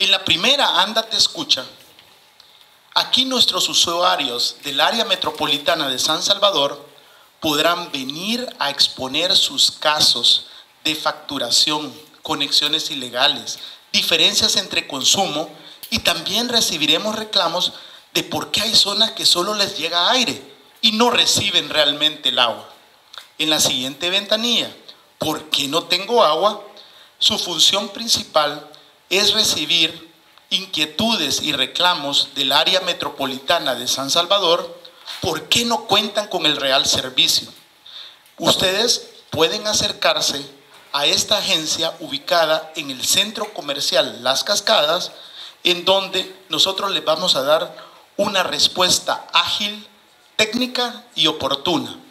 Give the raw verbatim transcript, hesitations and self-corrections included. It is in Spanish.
En la primera, Ándate Escucha, aquí nuestros usuarios del área metropolitana de San Salvador podrán venir a exponer sus casos de facturación, conexiones ilegales, diferencias entre consumo, y también recibiremos reclamos de por qué hay zonas que solo les llega aire y no reciben realmente el agua. En la siguiente ventanilla, ¿por qué no tengo agua? Su función principal es recibir inquietudes y reclamos del área metropolitana de San Salvador. ¿Por qué no cuentan con el real servicio? Ustedes pueden acercarse a esta agencia ubicada en el centro comercial Las Cascadas, en donde nosotros les vamos a dar una respuesta ágil, técnica y oportuna.